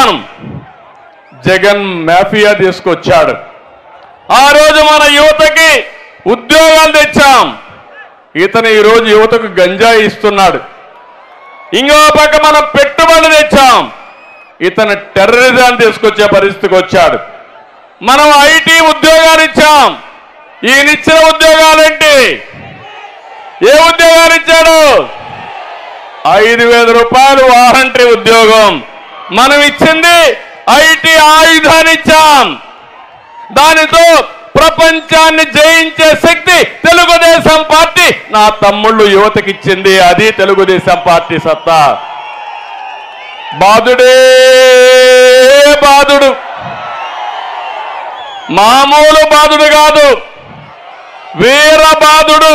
చెప్పాను, జగన్ మాఫియా తీసుకొచ్చాడు. ఆ రోజు మన యువతకి ఉద్యోగాలు తెచ్చాం. ఇతను ఈరోజు యువతకు గంజాయి ఇస్తున్నాడు. ఇంకో పక్క మనం పెట్టుబడులు తెచ్చాం. ఇతను టెర్రరిజాన్ని తీసుకొచ్చే పరిస్థితికి వచ్చాడు. మనం ఐటీ ఉద్యోగాలు ఇచ్చాం. ఈయనిచ్చిన ఉద్యోగాలేంటి? ఏ ఉద్యోగాలు ఇచ్చాడు? 5,000 రూపాయలు వారంటీ ఉద్యోగం. మనం ఇచ్చింది ఐటీ ఆయుధాన్ని ఇచ్చాం. దానితో ప్రపంచాన్ని జయించే శక్తి తెలుగుదేశం పార్టీ నా తమ్ముళ్ళు యువతకి ఇచ్చింది. అది తెలుగుదేశం పార్టీ సత్తా. బాధుడే బాధుడు, మామూలు బాధుడు కాదు, వీర బాధుడు.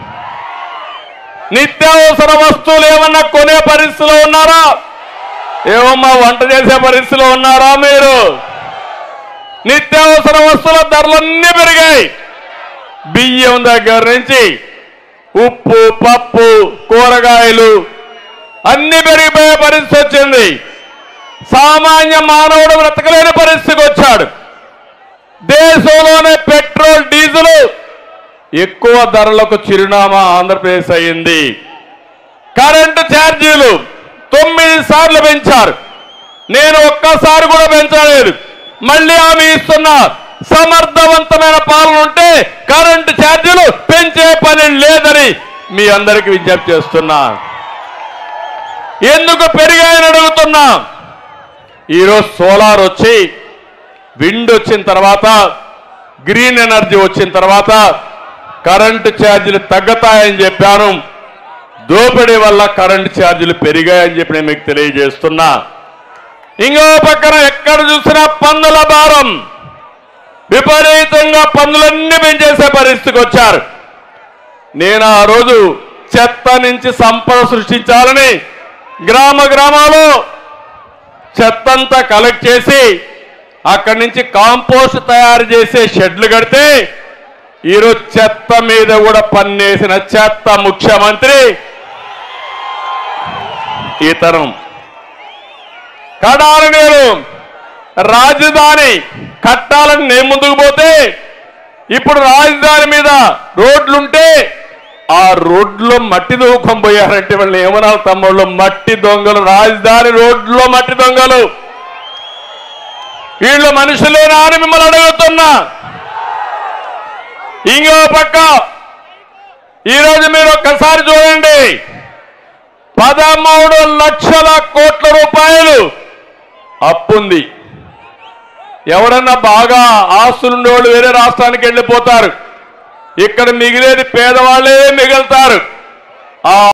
నిత్యావసర వస్తువులు ఏమన్నా కొనే పరిస్థితిలో ఉన్నారా? ఏమమ్మా వంట చేసే పరిస్థితిలో ఉన్నారా మీరు? నిత్యావసర వస్తువుల ధరలన్నీ పెరిగాయి. బియ్యం దగ్గర నుంచి ఉప్పు, పప్పు, కూరగాయలు అన్ని పెరిగిపోయే పరిస్థితి వచ్చింది. సామాన్య మానవుడు బ్రతకలేని పరిస్థితికి వచ్చాడు. దేశంలోనే పెట్రోల్, డీజిల్ ఎక్కువ ధరలకు చిరునామా ఆంధ్రప్రదేశ్ అయింది. కరెంటు ఛార్జీలు 9 సార్లు పెంచారు. నేను ఒక్కసారి కూడా పెంచలేదు. మళ్ళీ హామీ ఇస్తున్నా, సమర్థవంతమైన పాలన ఉంటే కరెంటు ఛార్జీలు పెంచే పని లేదని మీ అందరికీ విజ్ఞప్తి చేస్తున్నా. ఎందుకు పెరిగాయని అడుగుతున్నా. ఈరోజు సోలార్ వచ్చి, విండ్ వచ్చిన తర్వాత, గ్రీన్ ఎనర్జీ వచ్చిన తర్వాత కరెంటు ఛార్జీలు తగ్గుతాయని చెప్పాను. దోపిడీ వల్ల కరెంటు ఛార్జీలు పెరిగాయని చెప్పి నేను మీకు తెలియజేస్తున్నా. ఇంకో పక్కన ఎక్కడ చూసినా పన్నుల భారం, విపరీతంగా పన్నులన్నీ పెంచేసే పరిస్థితికి వచ్చారు. నేను ఆ రోజు చెత్త నుంచి సంపద సృష్టించాలని గ్రామాల్లో చెత్తంతా కలెక్ట్ చేసి అక్కడి నుంచి కాంపోస్ట్ తయారు చేసే షెడ్లు కడితే ఈరోజు చెత్త మీద కూడా పన్నేసిన చెత్త ముఖ్యమంత్రి ఇతను. కడాలి నేను రాజధాని కట్టాలని నేను ముందుకు పోతే, ఇప్పుడు రాజధాని మీద రోడ్లుంటే ఆ రోడ్లో మట్టి దూకం పోయారంటే వాళ్ళు ఏమన్నారు తమ్ముళ్ళు? మట్టి దొంగలు, రాజధాని రోడ్లో మట్టి దొంగలు. వీళ్ళు మనుషులేనా అని మిమ్మల్ని అడుగుతున్నా. ఇంకో పక్క ఈరోజు మీరు ఒక్కసారి చూడండి, 13 లక్షల కోట్ల రూపాయలు అప్పుంది. ఎవరన్నా బాగా ఆస్తులుండేవాళ్ళు వేరే రాష్ట్రానికి వెళ్ళిపోతారు. ఇక్కడ మిగిలేది పేదవాళ్ళే మిగులుతారు.